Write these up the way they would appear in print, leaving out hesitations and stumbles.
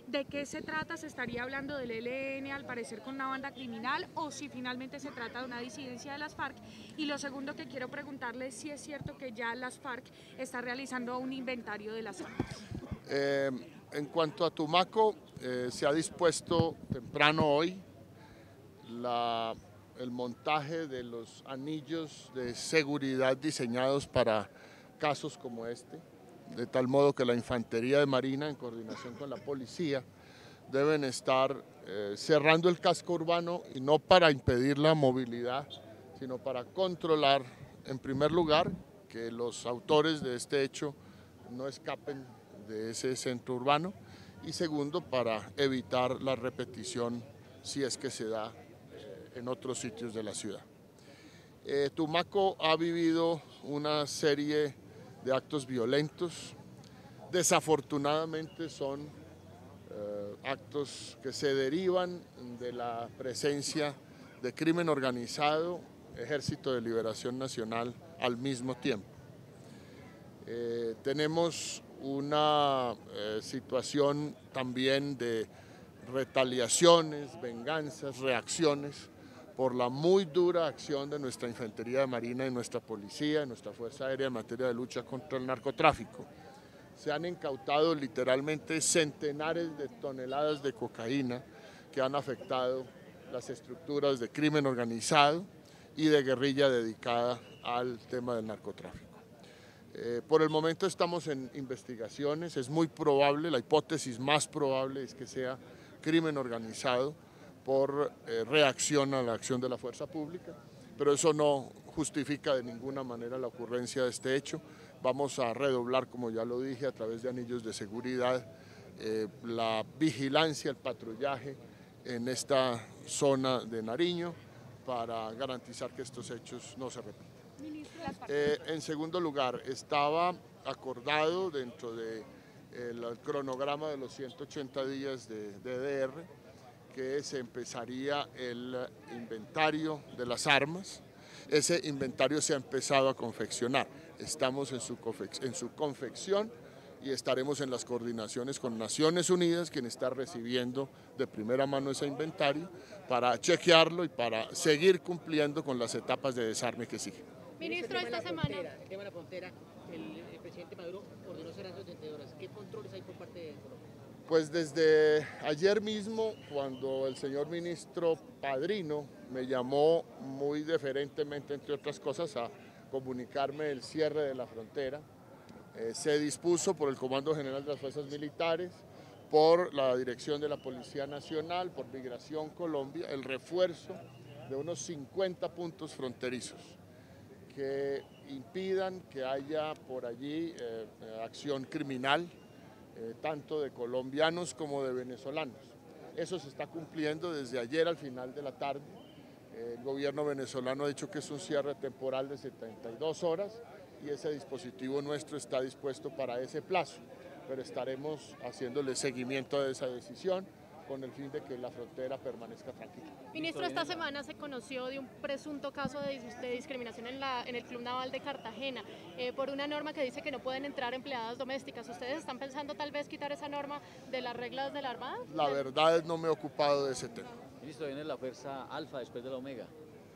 ¿De qué se trata? ¿Se estaría hablando del ELN, al parecer con una banda criminal, o si finalmente se trata de una disidencia de las FARC? Y lo segundo que quiero preguntarle es si es cierto que ya las FARC está realizando un inventario de las armas. En cuanto a Tumaco, se ha dispuesto temprano hoy el montaje de los anillos de seguridad diseñados para casos como este, de tal modo que la Infantería de Marina, en coordinación con la policía, deben estar cerrando el casco urbano, y no para impedir la movilidad, sino para controlar, en primer lugar, que los autores de este hecho no escapen de ese centro urbano, y segundo, para evitar la repetición si es que se da en otros sitios de la ciudad. Tumaco ha vivido una serie de actos violentos. Desafortunadamente son actos que se derivan de la presencia de crimen organizado, Ejército de Liberación Nacional al mismo tiempo. Tenemos una situación también de retaliaciones, venganzas, reacciones por la muy dura acción de nuestra Infantería de Marina y nuestra Policía, y nuestra Fuerza Aérea en materia de lucha contra el narcotráfico. Se han incautado literalmente centenares de toneladas de cocaína que han afectado las estructuras de crimen organizado y de guerrilla dedicada al tema del narcotráfico. Por el momento estamos en investigaciones. Es muy probable, la hipótesis más probable es que sea crimen organizado por reacción a la acción de la fuerza pública, pero eso no justifica de ninguna manera la ocurrencia de este hecho. Vamos a redoblar, como ya lo dije, a través de anillos de seguridad, la vigilancia, el patrullaje en esta zona de Nariño para garantizar que estos hechos no se repitan. En segundo lugar, estaba acordado dentro del cronograma de los 180 días de DDR que se empezaría el inventario de las armas. Ese inventario se ha empezado a confeccionar. Estamos en su confección y estaremos en las coordinaciones con Naciones Unidas, quien está recibiendo de primera mano ese inventario, para chequearlo y para seguir cumpliendo con las etapas de desarme que siguen. Ministro, esta semana... El tema de la frontera, el presidente Maduro ordenó cerrar 72 horas. ¿Qué controles hay por parte de Colombia? Pues desde ayer mismo, cuando el señor ministro Padrino me llamó muy deferentemente, entre otras cosas, a comunicarme el cierre de la frontera, se dispuso por el Comando General de las Fuerzas Militares, por la Dirección de la Policía Nacional, por Migración Colombia, el refuerzo de unos 50 puntos fronterizos que impidan que haya por allí acción criminal, tanto de colombianos como de venezolanos. Eso se está cumpliendo desde ayer al final de la tarde. El gobierno venezolano ha dicho que es un cierre temporal de 72 horas y ese dispositivo nuestro está dispuesto para ese plazo, pero estaremos haciéndole seguimiento a esa decisión con el fin de que la frontera permanezca tranquila. Ministro, esta semana se conoció de un presunto caso de discriminación en el Club Naval de Cartagena por una norma que dice que no pueden entrar empleadas domésticas. ¿Ustedes están pensando tal vez quitar esa norma de las reglas de la Armada? La verdad es no me he ocupado de ese tema. Ministro, viene la Fuerza Alfa después de la Omega.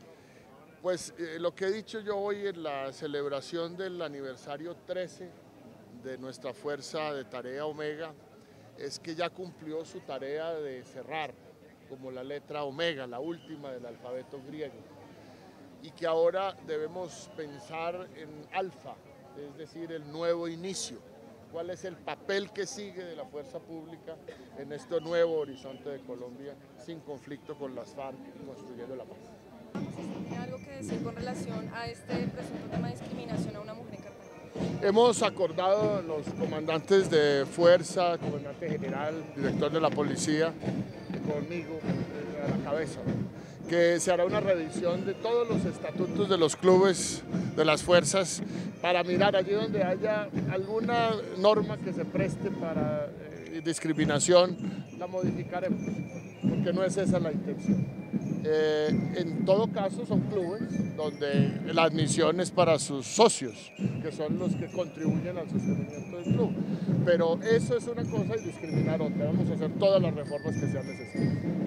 Pues lo que he dicho yo hoy en la celebración del aniversario 13 de nuestra Fuerza de Tarea Omega es que ya cumplió su tarea de cerrar como la letra omega, la última del alfabeto griego, y que ahora debemos pensar en alfa, es decir, el nuevo inicio. ¿Cuál es el papel que sigue de la fuerza pública en este nuevo horizonte de Colombia sin conflicto con las FARC y construyendo la paz? ¿Tiene algo que decir con relación a este presunto tema de discriminación a una mujer en Cartagena? Hemos acordado los comandantes de fuerza, comandante general, director de la policía, conmigo a la cabeza, que se hará una revisión de todos los estatutos de los clubes de las fuerzas para mirar allí donde haya alguna norma que se preste para discriminación, la modificaremos, porque no es esa la intención. En todo caso son clubes donde la admisión es para sus socios, que son los que contribuyen al sostenimiento del club. Pero eso es una cosa y discriminar otra. Vamos a hacer todas las reformas que sean necesarias.